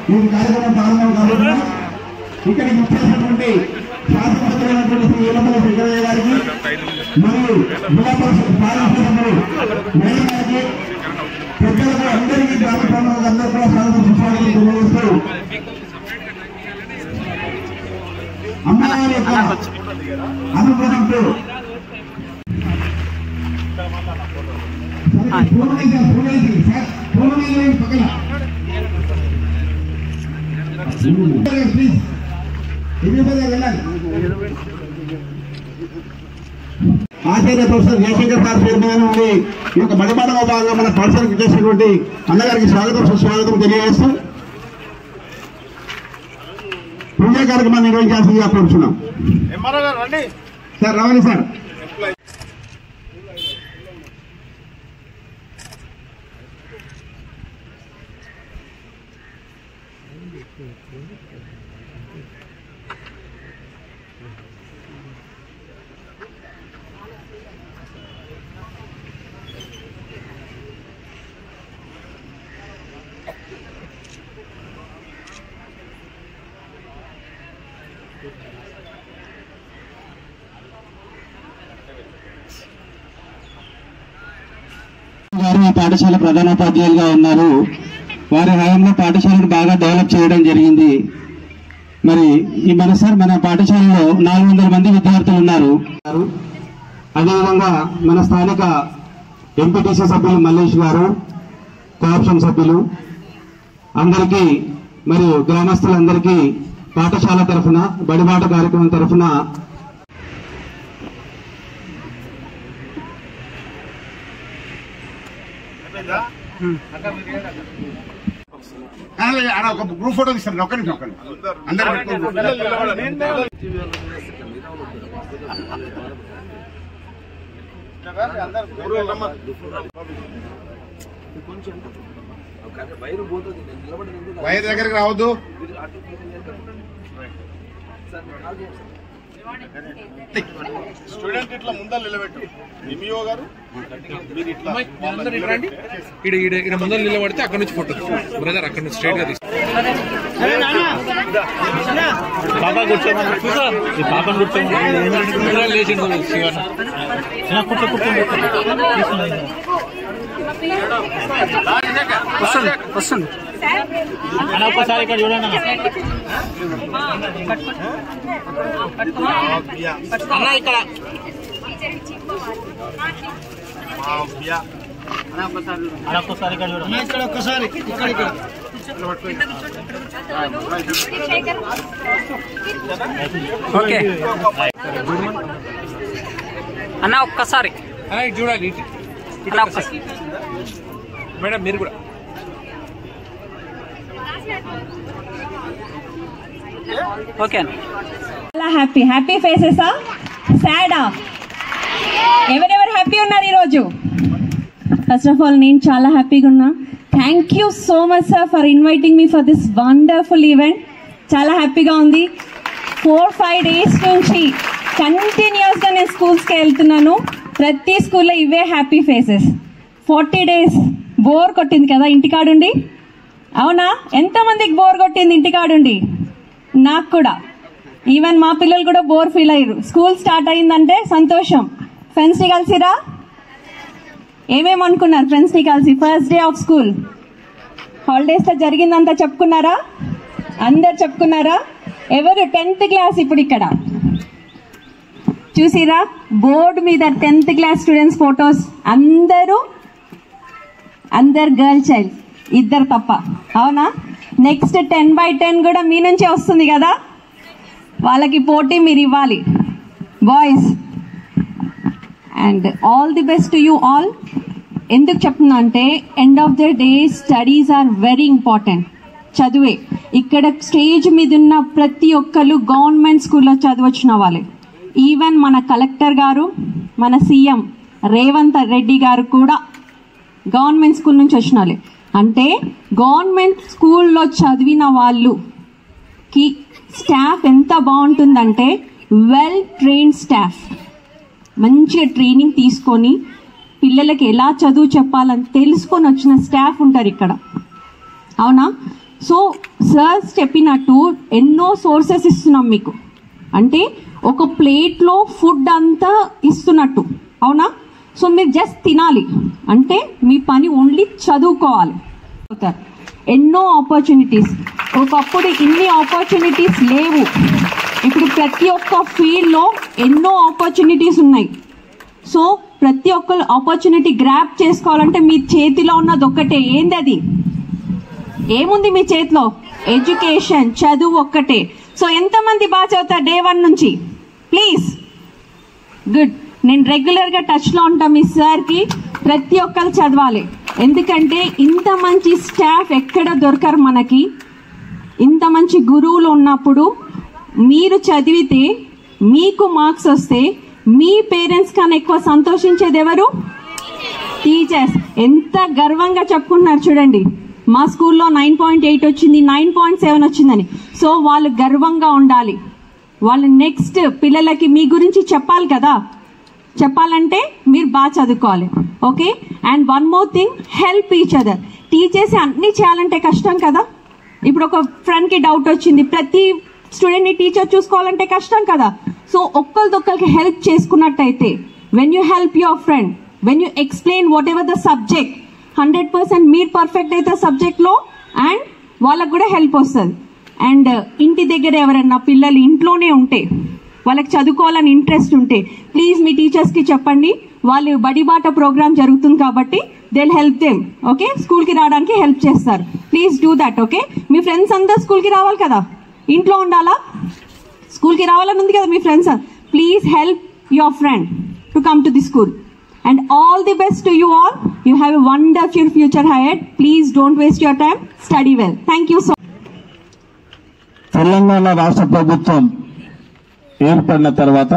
ఈ కార్యక్రమం ప్రారంభం కాబోతున్నాం. ఇక్కడికి వచ్చేసినటువంటి శాసనసభ్యులైనటువంటి శ్రీ ఏలపల్లి వెంకయ్య గారికి మరియు జిల్లా పరిషత్ పాలకసభ్యులు మేడం గారికి పెద్దలకు అందరికీ గ్రామ ప్రజలకు అందరూ కూడా స్వాగతం తెలియజేస్తూ అమ్మవారి యొక్క అనుగ్రహంతో Acharya professor Jayashankar sir chairman నుండి ఈ యొక్క బడిపాఠంలో భాగంగా మన పాఠశాలకు చేసినటువంటి అన్నగారికి స్వాగతం సుస్వాగతం తెలియజేస్తూ పూజా కార్యక్రమాన్ని నిర్వహించాల్సిందిగా కోరుచున్నాం. సార్ రావాలి సార్. గారు ఈ పాఠశాల ప్రధానోపాధ్యాయులుగా ఉన్నారు. వారి హయాంలో పాఠశాలను బాగా డెవలప్ చేయడం జరిగింది. మరి ఈ మన పాఠశాలలో 400 మంది విద్యార్థులు ఉన్నారు. అదేవిధంగా మన స్థానిక ఎంపీటీసీ సభ్యులు మల్లేష్ గారు, కోఆప్షన్ సభ్యులు అందరికీ మరియు గ్రామస్తులందరికీ పాఠశాల తరఫున బడిబాట కార్యక్రమం తరఫున ఒక గ్రూప్ ఫోటో తీస్తారు. ఒక్క నిమిషం అందరూ వైర్ దగ్గరికి రావద్దు. స్టూడెంట్ ఇట్లా ముందర నిలబెట్టు. ఎంఈఓ గారు మీరు ఇట్లా ముందర నిలబడితే అక్కడ నుంచి ఫోటో బ్రదర్ అక్కడ నుంచి స్ట్రైట్ గా తీసు. వస్తుంది ఒక్కసారి ఇక్కడ చూడండి అన్న. ఇక్కడ ఒక్కసారి ఇక్కడ చూడండి. ఇక్కడ ఒక్కసారి ఇక్కడ ఓకే అన్న ఒక్కసారి చూడాలి. ఇట్లా ఒక్కసారి మేడం మీరు కూడా ఓకే. చాలా హ్యాపీ ఫేసెసా సాడా? ఎవరెవరు హ్యాపీ ఉన్నారు ఈరోజు? ఫస్ట్ ఆఫ్ ఆల్ నేను చాలా హ్యాపీగా ఉన్నా. Thank you so much sir for inviting me for this wonderful event. చాలా హ్యాపీగా ఉంది. 4-5 డేస్ నుంచి కంటిన్యూస్గా నేను స్కూల్స్కి వెళ్తున్నాను. ప్రతి స్కూల్లో ఇవే హ్యాపీ ఫేసెస్. 40 డేస్ బోర్ కొట్టింది కదా ఇంటికాడుండి? అవునా? ఎంతమందికి బోర్ కొట్టింది ఇంటికాడుండి? నాకు కూడా. ఈవెన్ మా పిల్లలు కూడా బోర్ ఫీల్ అయ్యారు. స్కూల్ స్టార్ట్ అయిందంటే సంతోషం. ఫ్రెండ్స్ని కలిసిరా? ఏమేమనుకున్నారు ఫ్రెండ్స్ని కలిసి? ఫస్ట్ డే ఆఫ్ స్కూల్ హాలిడేస్లో జరిగిందంతా చెప్పుకున్నారా? అందరు చెప్పుకున్నారా? ఎవరు 10th క్లాస్ ఇప్పుడు ఇక్కడ చూసిరా? బోర్డు మీద 10th క్లాస్ స్టూడెంట్స్ ఫొటోస్. అందరు గర్ల్ చైల్డ్, ఇద్దరు తప్ప. అవునా? నెక్స్ట్ 10/10 కూడా మీ నుంచే వస్తుంది కదా. వాళ్ళకి పోటీ మీరు ఇవ్వాలి boys. And all the best to you all. ఎందుకు చెప్తున్నా అంటే end of the day studies are very important. చదువే. ఇక్కడ స్టేజ్ మీద ఉన్న ప్రతి ఒక్కరు గవర్నమెంట్ స్కూల్లో చదివచ్చిన వాళ్ళే. ఈవెన్ మన కలెక్టర్ గారు, మన సీఎం రేవంత్ రెడ్డి గారు కూడా గవర్నమెంట్ స్కూల్ నుంచి వచ్చిన వాళ్ళే. అంటే గవర్నమెంట్ స్కూల్లో చదివిన వాళ్ళకి స్టాఫ్ ఎంత బాగుంటుందంటే వెల్ ట్రైన్డ్ స్టాఫ్. మంచిగా ట్రైనింగ్ తీసుకొని పిల్లలకి ఎలా చదువు చెప్పాలని తెలుసుకొని వచ్చిన స్టాఫ్ ఉంటారు ఇక్కడ. అవునా? సో సార్స్ చెప్పినట్టు ఎన్నో సోర్సెస్ ఇస్తున్నాం మీకు, అంటే ఒక ప్లేట్లో ఫుడ్ అంతా ఇస్తున్నట్టు, అవునా? సో మీరు జస్ట్ తినాలి, అంటే మీ పని ఓన్లీ చదువుకోవాలి. ఎన్నో ఆపర్చునిటీస్, ఒకప్పుడు ఇన్ని ఆపర్చునిటీస్ లేవు, ఇప్పుడు ప్రతి ఒక్క ఫీల్డ్లో ఎన్నో ఆపర్చునిటీస్ ఉన్నాయి. సో ప్రతి ఒక్క ఆపర్చునిటీ గ్రాప్ చేసుకోవాలంటే మీ చేతిలో ఉన్నది ఒక్కటే. ఏంది అది? ఏముంది మీ చేతిలో? ఎడ్యుకేషన్, చదువు ఒక్కటే. సో ఎంతమంది బాగా చదువుతారు డే 1 నుంచి? Please, good. నేను రెగ్యులర్గా టచ్లో ఉంటా మీ సార్కి. ప్రతి ఒక్కరు చదవాలి, ఎందుకంటే ఇంత మంచి స్టాఫ్ ఎక్కడ దొరకరు మనకి. ఇంత మంచి గురువులు ఉన్నప్పుడు మీరు చదివితే మీకు మార్క్స్ వస్తే మీ పేరెంట్స్ కన్నా ఎక్కువ సంతోషించేది ఎవరు? టీచర్స్. ఎంత గర్వంగా చెప్పుకుంటున్నారు చూడండి, మా స్కూల్లో 9.8 వచ్చింది, 9.7 వచ్చిందని. సో వాళ్ళు గర్వంగా ఉండాలి. వాళ్ళు నెక్స్ట్ పిల్లలకి మీ గురించి చెప్పాలి కదా, చెప్పాలంటే మీరు బాగా చదువుకోవాలి. Okay, and one more thing, help each other. Teachers అన్ని చేయాలంటే కష్టం కదా. ఇప్పుడు ఒక ఫ్రెండ్కి డౌట్ వచ్చింది, ప్రతి స్టూడెంట్ని టీచర్ చూసుకోవాలంటే కష్టం కదా. సో ఒక్కరిదొక్కరికి హెల్ప్ చేసుకున్నట్టయితే, when you help your friend, when you explain whatever the subject, 100% మీరు పర్ఫెక్ట్ అయితే సబ్జెక్ట్లో, అండ్ వాళ్ళకు కూడా హెల్ప్ వస్తుంది. అండ్ ఇంటి దగ్గర ఎవరైనా పిల్లలు ఇంట్లోనే ఉంటే, వాళ్ళకి చదువుకోవాలని ఇంట్రెస్ట్ ఉంటే, ప్లీజ్ మీ టీచర్స్కి చెప్పండి. వాళ్ళు బడిబాట ప్రోగ్రామ్ జరుగుతుంది కాబట్టి they will help them. Okay, స్కూల్కి రావడానికి హెల్ప్ చేస్తారు. Please do that. ఓకే, మీ ఫ్రెండ్స్ అందరు స్కూల్కి రావాలి కదా, ఇంట్లో ఉండాలా? స్కూల్కి రావాలని ఉంది కదా మీ friends. Please help your friend to come to the school. And all the best to you all. You have a wonderful future ahead. Please don't waste your time. Study well. Thank you so much. Telangana రాష్ట్ర ప్రభుత్వం ఏర్పడిన తర్వాత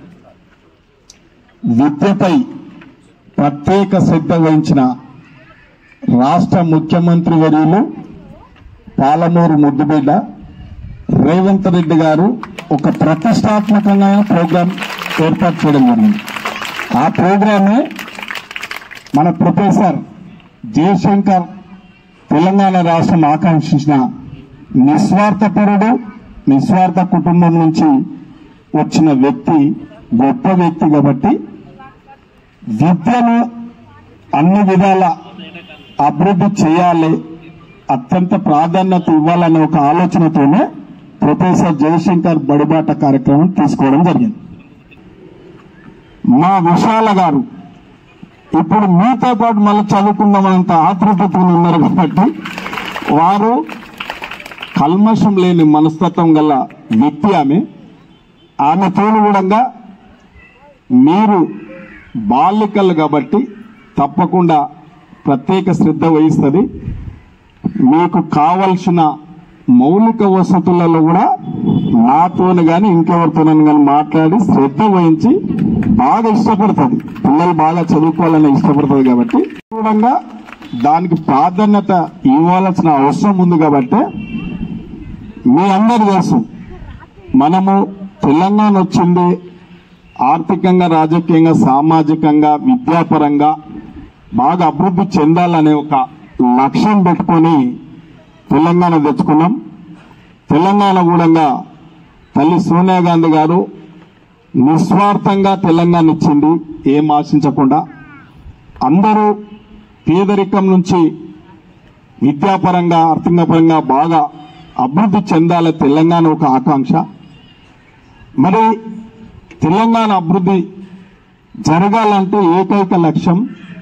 విద్యపై ప్రత్యేక శ్రద్ధ వహించిన రాష్ట్ర ముఖ్యమంత్రి వర్యులు పాలమూరు ముద్దుబిడ్డ రేవంత్ రెడ్డి గారు ఒక ప్రతిష్టాత్మకమైన ప్రోగ్రాం ఏర్పాటు చేయడం జరిగింది. ఆ ప్రోగ్రామే మన ప్రొఫెసర్ జయశంకర్ తెలంగాణ రాష్ట్రం ఆకాంక్షించిన నిస్వార్థపరుడు, నిస్వార్థ కుటుంబం నుంచి వచ్చిన వ్యక్తి, గొప్ప వ్యక్తి. కాబట్టి విద్యను అన్ని విధాల అభివృద్ధి చేయాలి, అత్యంత ప్రాధాన్యత ఇవ్వాలనే ఒక ఆలోచనతోనే ప్రొఫెసర్ జయశంకర్ బడిబాట కార్యక్రమం తీసుకోవడం జరిగింది. మా విశాల గారు ఇప్పుడు మీతో పాటు మళ్ళీ చదువుకుందామన్నంత ఆతృతతో ఉన్నారు కాబట్టి వారు కల్మషం లేని మనస్తత్వం గల వ్యక్తి. ఆమె తోడుగూడంగా మీరు బాలికలు కాబట్టి తప్పకుండా ప్రత్యేక శ్రద్ధ వహిస్తుంది. మీకు కావలసిన మౌలిక వసతులలో కూడా నాతోని కానీ ఇంకెవరితోనని కానీ మాట్లాడి శ్రద్ధ వహించి బాగా ఇష్టపడుతుంది. పిల్లలు బాగా చదువుకోవాలని ఇష్టపడుతుంది కాబట్టి కూడా దానికి ప్రాధాన్యత ఇవ్వాల్సిన అవసరం ఉంది. కాబట్టి మీ అందరూ తెలుసు, మనము తెలంగాణ వచ్చింది ఆర్థికంగా, రాజకీయంగా, సామాజికంగా, విద్యాపరంగా బాగా అభివృద్ధి చెందాలనే ఒక లక్ష్యం పెట్టుకొని తెలంగాణ తెచ్చుకున్నాం. తెలంగాణ కూడా తల్లి సోనియా గాంధీ గారు నిస్వార్థంగా తెలంగాణ ఇచ్చింది, ఏం ఆశించకుండా. అందరూ పేదరికం నుంచి విద్యాపరంగా, ఆర్థికపరంగా బాగా అభివృద్ధి చెందాలి తెలంగాణ ఒక ఆకాంక్ష. మరి తెలంగాణ అభివృద్ధి జరగాలంటే ఏకైక లక్ష్యం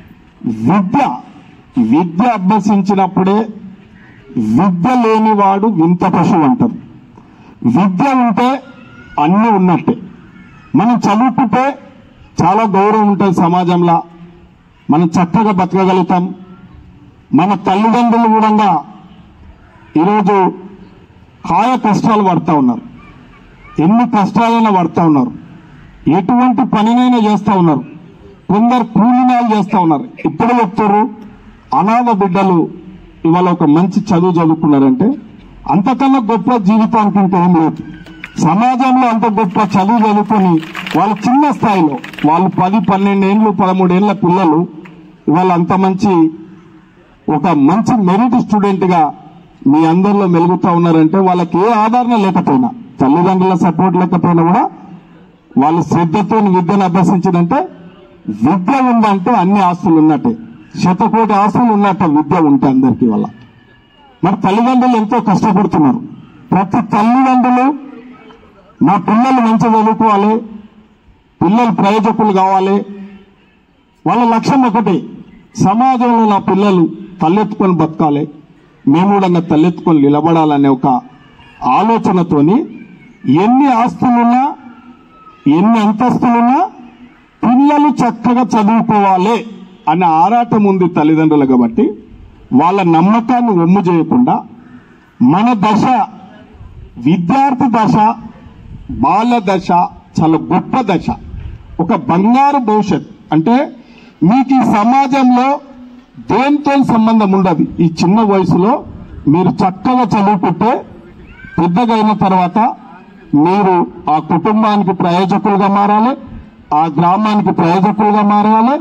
విద్య అభ్యసించినప్పుడే. విద్య లేనివాడు వింత పశువు అంటారు. విద్య ఉంటే అన్నీ ఉన్నట్టే. మనం చదువుకుంటే చాలా గౌరవం ఉంటుంది సమాజంలో, మనం చక్కగా బతకగలుగుతాం. మన తల్లిదండ్రులు కూడా ఈరోజు కాయ కష్టాలు పడుతూ ఉన్నారు, ఎన్ని కష్టాలైనా పడుతూ ఉన్నారు, ఎటువంటి పనినైనా చేస్తూ ఉన్నారు. కొందరు కూలినాలు చేస్తూ ఉన్నారు. ఇప్పుడు చెప్తారు అనాథ బిడ్డలు ఇవాళ ఒక మంచి చదువు చదువుకున్నారంటే అంతకన్నా గొప్ప జీవితానికి ఇంకేం లేదు. సమాజంలో అంత గొప్ప చదువు చదువుకొని వాళ్ళు చిన్న స్థాయిలో వాళ్ళు 10, 12 ఏళ్ళు, 13 ఏళ్ల పిల్లలు ఇవాళ అంత మంచి ఒక మంచి మెరిట్ స్టూడెంట్ గా మీ అందరిలో మెలుగుతా ఉన్నారంటే వాళ్ళకి ఏ ఆదరణ లేకపోయినా, తల్లిదండ్రుల సపోర్ట్ లేకపోయినా కూడా వాళ్ళు శ్రద్ధతో విద్యను అభ్యసించిందంటే, విద్య ఉందంటే అన్ని ఆస్తులు ఉన్నట్టే, 100 కోటి ఆస్తులు ఉన్నట్టే విద్య ఉంటే అందరికీ వల్ల. మరి తల్లిదండ్రులు ఎంతో కష్టపడుతున్నారు. ప్రతి తల్లిదండ్రులు నా పిల్లలు మంచి చదువుకోవాలి, పిల్లలు ప్రయోజకులు కావాలి, వాళ్ళ లక్ష్యం ఒకటి, సమాజంలో నా పిల్లలు తలెత్తుకొని బతకాలి, మేము కూడా తలెత్తుకొని నిలబడాలనే ఒక ఆలోచనతోని ఎన్ని ఆస్తులున్నా ఎన్ని అంతస్తులున్నా పిల్లలు చక్కగా చదువుకోవాలి అనే ఆరాటం ఉంది తల్లిదండ్రులు. కాబట్టి వాళ్ళ నమ్మకాన్ని ఒమ్ము చేయకుండా మన దశ, విద్యార్థి దశ, బాల్య దశ చాలా గొప్ప దశ, ఒక బంగారు భవిష్యత్. అంటే మీకు ఈ సమాజంలో దేంతో సంబంధం ఉండదు. ఈ చిన్న వయసులో మీరు చక్కగా చదువుకుంటే పెద్దగా అయిన తర్వాత మీరు ఆ కుటుంబానికి ప్రయోజకులుగా మారాలి, ఆ గ్రామానికి ప్రయోజకులుగా మారాలి,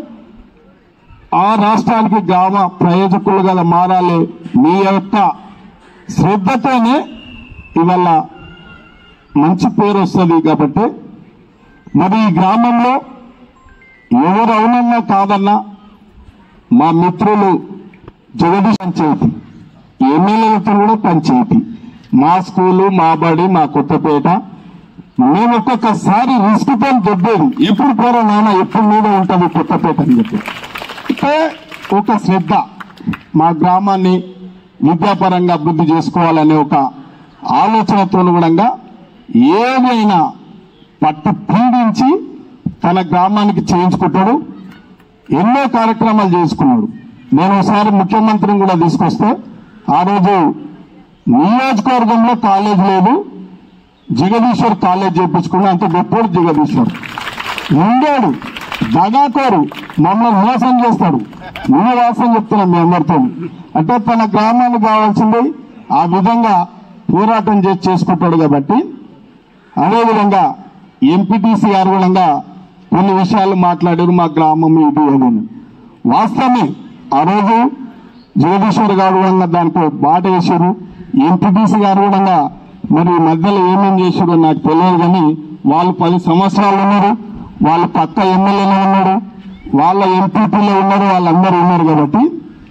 ఆ రాష్ట్రానికి గ్రామ ప్రయోజకులుగా మారాలి. మీ యొక్క శ్రద్ధతోనే ఇవాళ మంచి పేరు వస్తుంది. కాబట్టి మరి ఈ గ్రామంలో ఎవరు అవునన్నా కాదన్నా మా మిత్రులు జగదీష్ పంచాయతీ, ఎమ్మెల్యేలతో కూడా పంచాయతీ, మా స్కూలు, మా బడి, మా కొత్తపేట, మేము ఒక్కొక్కసారి రిస్క్ తో దొబ్బేది, ఎప్పుడు పోరా నాన్న, ఎప్పుడు మీద ఉంటుంది కొత్తపేట అని చెప్పి. అంటే ఒక శ్రద్ధ, మా గ్రామాన్ని విద్యాపరంగా అభివృద్ధి చేసుకోవాలనే ఒక ఆలోచనతో కూడా ఏదైనా పట్టు పీడించి తన గ్రామానికి చేయించుకుంటాడు. ఎన్నో కార్యక్రమాలు చేసుకున్నాడు. నేను ఒకసారి ముఖ్యమంత్రిని కూడా తీసుకొస్తే ఆ రోజు నియోజకవర్గంలో కాలేజ్ లేదు, జగదీశ్వర్ కాలేజ్ చేయించుకున్నా. అంత గొప్పోడు జగదీశ్వర్ ఉండాడు, దగాకోరు, మమ్మల్ని మోసం చేస్తాడు. నేను వాసం చెప్తున్నాం మీ అందరితో. అంటే తన గ్రామానికి కావాల్సింది ఆ విధంగా పోరాటం చేసుకుంటాడు. కాబట్టి అదేవిధంగా ఎంపీటీసీ గారు కూడా కొన్ని విషయాలు మాట్లాడారు. మా గ్రామం ఇది అని వాస్తవమే. ఆ రోజు జగదీశ్వర్ గారు కూడా దానికి బాట వేశారు. ఎంపీటీసీ గారు కూడా మరి మధ్యలో ఏమేం చేశారో నాకు తెలియదు, కానీ వాళ్ళు 10 సంవత్సరాలు ఉన్నారు, వాళ్ళ పక్క ఎమ్మెల్యేలో ఉన్నారు, వాళ్ళ ఎంపీపీలో ఉన్నారు, వాళ్ళందరూ ఉన్నారు. కాబట్టి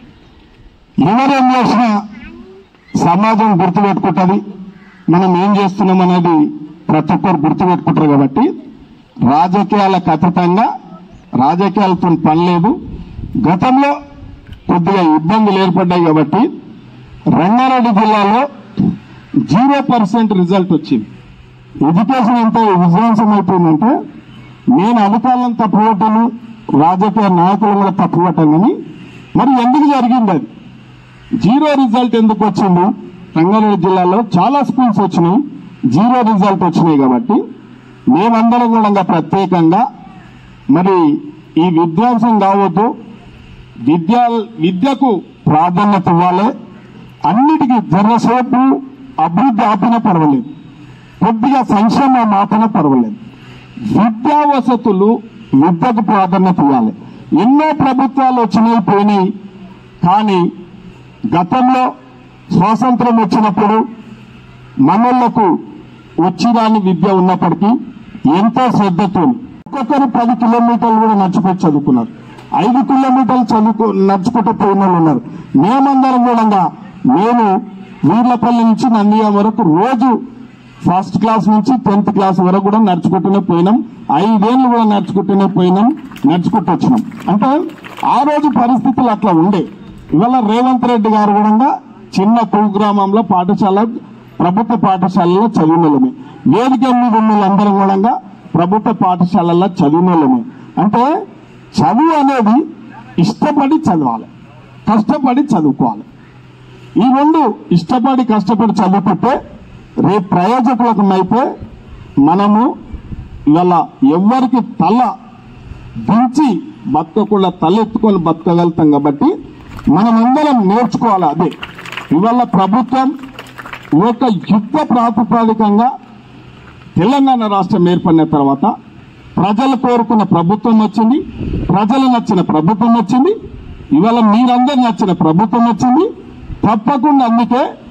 ఎవరేం చేసినా సమాజం గుర్తుపెట్టుకుంటుంది, మనం ఏం చేస్తున్నాం అనేది ప్రతి ఒక్కరు గుర్తుపెట్టుకుంటారు. కాబట్టి రాజకీయాలకు అతీతంగా, రాజకీయాలతో పని లేదు. గతంలో కొద్దిగా ఇబ్బందులు ఏర్పడ్డాయి. కాబట్టి రంగారెడ్డి జిల్లాలో 0% రిజల్ట్ వచ్చింది. ఎడ్యుకేషన్ ఎంత విధ్వంసం అయిపోయిందంటే, నేను అధికారులను తప్పుపట్టాను, రాజకీయ నాయకులు కూడా తప్పుపట్టాను. కానీ మరి ఎందుకు జరిగింది అది? 0 రిజల్ట్ ఎందుకు వచ్చింది? రంగారెడ్డి జిల్లాలో చాలా స్కూల్స్ వచ్చినాయి, 0 రిజల్ట్ వచ్చినాయి. కాబట్టి మేమందరం కూడా ప్రత్యేకంగా మరి ఈ విధ్వంసం కావద్దు, విద్యకు ప్రాధాన్యత ఇవ్వాలి. అన్నిటికీ జర్రసేపు అభివృద్ధి ఆపినా పర్వాలేదు, కొద్దిగా సంక్షేమం ఆపినా పర్వాలేదు. విద్యా వసతులు, విద్యకు ప్రాధాన్యత ఇవ్వాలి. ఎన్నో ప్రభుత్వాలు వచ్చినాయి, పోయినాయి. కానీ గతంలో స్వాతంత్రం వచ్చినప్పుడు మనోళ్లకు వచ్చిరాని విద్య ఉన్నప్పటికీ ఎంతో శ్రద్ధతో ఒక్కొక్కరు 10 కిలోమీటర్లు కూడా నడుచుకొని చదువుకున్నారు, 5 కిలోమీటర్లు నడుచుకుంటూ పోయిన వాళ్ళు ఉన్నారు. మేమందరం కూడా, మేము వీర్లపల్లి నుంచి నందియా వరకు రోజు 1st క్లాస్ నుంచి 10th క్లాస్ వరకు కూడా నడుచుకుంటూనే పోయినాం. 5 ఏళ్ళు కూడా నడుచుకుంటూనే పోయినాం, నడుచుకుంటూ వచ్చినాం. అంటే ఆ రోజు పరిస్థితులు అట్లా ఉండే. ఇవాళ రేవంత్ రెడ్డి గారు కూడా చిన్న కుగ్రామంలో పాఠశాల, ప్రభుత్వ పాఠశాలలో చదివినోళ్ళమే. వేదిక మీద ఉన్న వాళ్ళందరం కూడా ప్రభుత్వ పాఠశాలల్లో చదివినోళ్ళమే. అంటే చదువు అనేది ఇష్టపడి చదవాలి, కష్టపడి చదువుకోవాలి. ఈ రెండు ఇష్టపడి కష్టపడి చదువుకుంటే రేపు ప్రయోజకులకు అయితే మనము ఇవాళ ఎవరికి తల దించి బతకకుండా తలెత్తుకొని బతకగలుగుతాం. కాబట్టి మనమందరం నేర్చుకోవాలి. అదే ఇవాళ ప్రభుత్వం ఒక యుద్ధ ప్రాతిపదికంగా తెలంగాణ రాష్ట్రం ఏర్పడిన తర్వాత ప్రజలు కోరుకున్న ప్రభుత్వం వచ్చింది, ప్రజలు నచ్చిన ప్రభుత్వం వచ్చింది, ఇవాళ మీరందరూ నచ్చిన ప్రభుత్వం వచ్చింది. తప్పకుండా అందుకే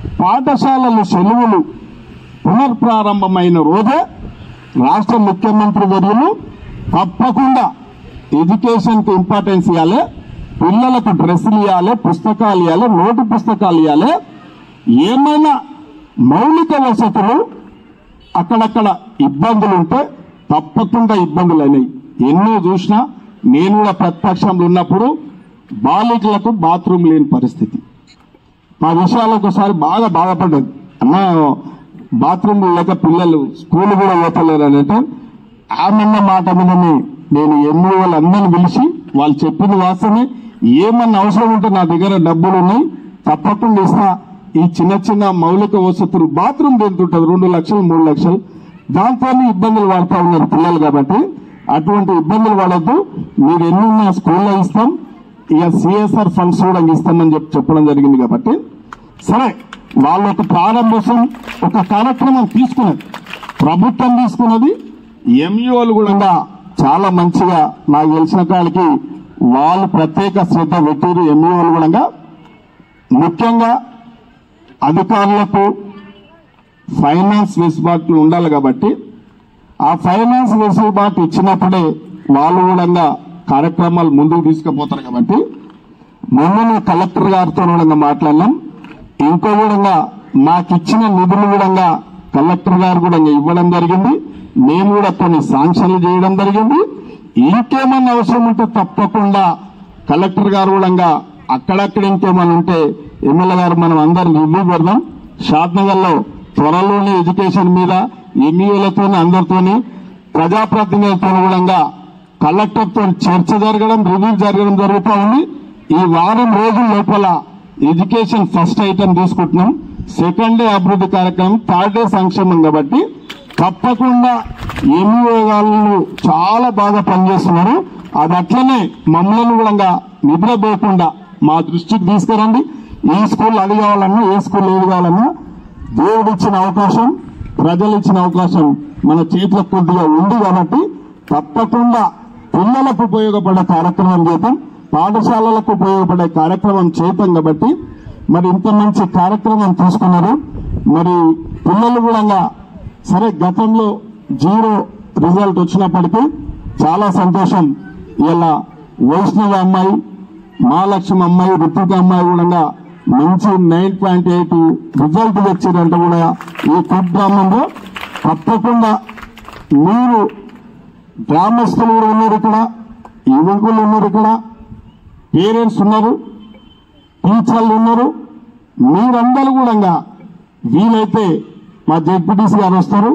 పాఠశాలలు సెలవులు పునఃప్రారంభమైన రోజే రాష్ట్ర ముఖ్యమంత్రి వర్యులు తప్పకుండా ఎడ్యుకేషన్కి ఇంపార్టెన్స్ ఇవ్వాలి, పిల్లలకు డ్రెస్సులు ఇవ్వాలి, పుస్తకాలు ఇవ్వాలి, నోటు పుస్తకాలు ఇవ్వాలి. ఏమైనా మౌలిక వసతులు అక్కడక్కడ ఇబ్బందులు ఉంటే తప్పకుండా ఇబ్బందులు అయినాయి. ఎన్నో చూసినా నేను కూడా ప్రతిపక్షంలో ఉన్నప్పుడు బాలికలకు బాత్రూమ్ లేని పరిస్థితి. ఆ విషయాలు ఒకసారి బాగా బాధపడ్డది. అన్న బాత్రూమ్ లేక పిల్లలు స్కూల్ కూడా పోతలేరు అంటే ఆమెన్న మాట మీదనే నేను ఎన్నో వాళ్ళందరినీ పిలిచి వాళ్ళు చెప్పింది వాస్తవమే. ఏమన్నా అవసరం ఉంటే నా దగ్గర డబ్బులు ఉన్నాయి, తప్పకుండా ఇస్తా. ఈ చిన్న చిన్న మౌలిక వసతులు బాత్రూమ్ తింటుంటది 2 లక్షలు 3 లక్షలు, దాంతో ఇబ్బందులు పడతా ఉన్నారు పిల్లలు. కాబట్టి అటువంటి ఇబ్బందులు పడద్దు. మీరు ఎన్నున్నా స్కూల్లో ఇస్తాం, ఇక సిఎస్ఆర్ ఫండ్స్ కూడా ఇస్తామని చెప్పడం జరిగింది. కాబట్టి సరే వాళ్ళ ప్రారంభోత్సవం ఒక కార్యక్రమం తీసుకున్నది ప్రభుత్వం తీసుకున్నది. ఎంఈఓలు కూడా చాలా మంచిగా నాకు తెలిసిన కాడికి వాళ్ళు ప్రత్యేక శ్రద్ధ పెట్టారు. ఎంఈఓలు కూడా ముఖ్యంగా అధికారులకు ఫైనాన్స్ వెసులుబాట్లు ఉండాలి. కాబట్టి ఆ ఫైనాన్స్ వెసులుబాటు ఇచ్చినప్పుడే వాళ్ళు కూడా కార్యక్రమాలు ముందుకు తీసుకుపోతారు. కాబట్టి మొన్న కలెక్టర్ గారితో కూడా మాట్లాడినాం. ఇంకో కూడా మాకిచ్చిన నిధులు కూడా కలెక్టర్ గారు కూడా ఇవ్వడం జరిగింది. మేము కూడా కొన్ని శాంక్షన్లు చేయడం జరిగింది. ఇంకేమన్నా అవసరం ఉంటే తప్పకుండా కలెక్టర్ గారు కూడా అక్కడక్కడ ఇంకేమన్నా ఉంటే ఎమ్మెల్యే గారు మనం అందరం రివ్యూ పెడదాం. షాద్నగర్ లో త్వరలోనే ఎడ్యుకేషన్ మీద ఎంఈఓలతో అందరితోని ప్రజాప్రతినిధులతో కూడా కలెక్టర్తో చర్చ జరగడం, రివ్యూ జరగడం జరుగుతూ ఉంది. ఈ వారం రోజుల లోపల ఎడ్యుకేషన్ ఫస్ట్ ఐటమ్ తీసుకుంటున్నాం, సెకండ్ డే అభివృద్ధి కార్యక్రమం, థర్డ్ డే సంక్షేమం. కాబట్టి తప్పకుండా ఎంఈఓ వాళ్ళు చాలా బాగా పనిచేస్తున్నారు. అది అట్లనే మమ్మల్ని కూడా నిద్రపోకుండా మా దృష్టికి తీసుకురండి. ఏ స్కూల్ అది కావాలన్నా, ఏ స్కూల్ ఏది కావాలన్నా దేవుడు ఇచ్చిన అవకాశం, ప్రజలు ఇచ్చిన అవకాశం మన చేతిలో కొద్దిగా ఉంది. కాబట్టి తప్పకుండా పిల్లలకు ఉపయోగపడే కార్యక్రమం చేద్దాం, పాఠశాలలకు ఉపయోగపడే కార్యక్రమం చేద్దాం. కాబట్టి మరి ఇంత మంచి కార్యక్రమం తీసుకున్నారు. మరి పిల్లలు కూడా సరే గతంలో 0 రిజల్ట్ వచ్చినప్పటికీ చాలా సంతోషం. ఇలా వైష్ణవ అమ్మాయి, మహాలక్ష్మి అమ్మాయి, రుతిక అమ్మాయి కూడా మంచి 9.8 రిజల్ట్ వచ్చిందంటే కూడా ఈ కుగ్రామంలో తప్పకుండా మీరు గ్రామస్తులు కూడా ఉన్నారు, ఇక్కడ యువకులు ఉన్నారు, ఇక్కడ పేరెంట్స్ ఉన్నారు, టీచర్లు ఉన్నారు. మీరందరూ కూడా వీలైతే మా జెడ్పీటీసీ గారు వస్తారు.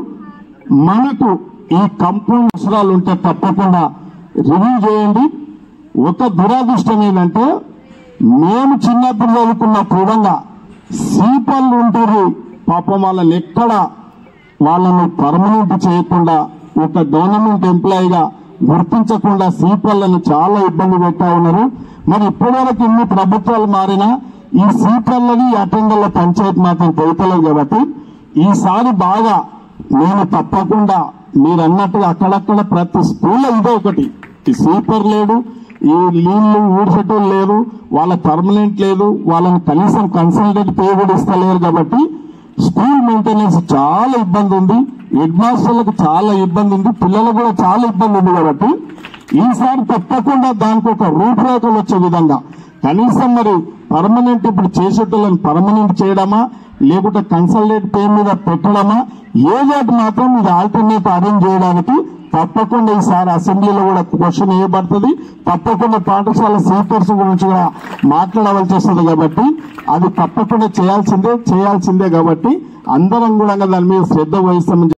మనకు ఈ కంపౌండ్ అవసరాలు ఉంటే తప్పకుండా రివ్యూ చేయండి. ఒక దురాదృష్టం ఏంటంటే మేము చిన్నప్పుడు చదువుకున్నప్పుడు కూడా సీపర్లు ఉంటారు. పాపం వాళ్ళని ఎక్కడ వాళ్ళను పర్మనెంట్ చేయకుండా ఒక గవర్నమెంట్ ఎంప్లాయీగా గుర్తించకుండా సీపర్లను చాలా ఇబ్బంది పెట్టా ఉన్నారు. మరి ఇప్పటివరకు ఇన్ని ప్రభుత్వాలు మారినా ఈ సీపర్లని అటెండర్ల పంచాయతీ మాత్రం తెలుపలేదు. కాబట్టి ఈసారి బాగా నేను తప్పకుండా మీరు అన్నట్టుగా అక్కడక్కడ ప్రతి స్కూల్లో ఇదే ఒకటి, ఈ సీపర్ లేడు, ఈ నీళ్లు ఊడ్చటం లేదు, వాళ్ళ పర్మనెంట్ లేదు, వాళ్ళని కనీసం కన్సల్టెంట్ పే కూడా ఇస్తలేరు. కాబట్టి స్కూల్ మెయింటెనెన్స్ చాలా ఇబ్బంది ఉంది, హెడ్ మాస్టర్లకు చాలా ఇబ్బంది ఉంది, పిల్లలకు కూడా చాలా ఇబ్బంది ఉంది. కాబట్టి ఈసారి తప్పకుండా దానికి ఒక రూపురేఖలు వచ్చే విధంగా కనీసం మరి పర్మనెంట్ ఇప్పుడు చేసేటోళ్ళని పర్మనెంట్ చేయడమా, లేకుంటే కన్సల్టెంట్ పే మీద పెట్టడమా, ఏదోటి మాత్రం ఇది ఆల్టర్నేట్ అరేంజ్ చేయడానికి తప్పకుండా ఈసారి అసెంబ్లీలో కూడా క్వశ్చన్ వేయబడుతుంది. తప్పకుండా పాఠశాల సీపర్స్ గురించి కూడా మాట్లాడవలసి వస్తుంది. కాబట్టి అది తప్పకుండా చేయాల్సిందే. కాబట్టి అందరం కూడా దాని మీద శ్రద్ధ వహిస్తామని